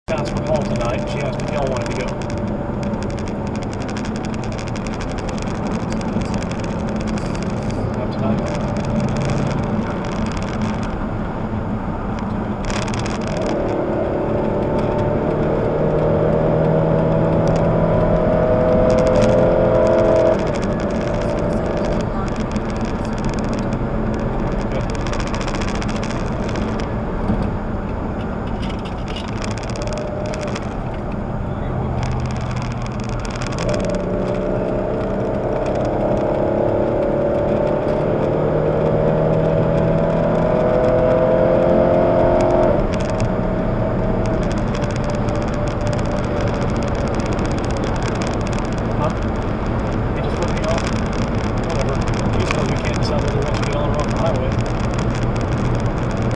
House for call tonight. She asked if y'all wanted to go.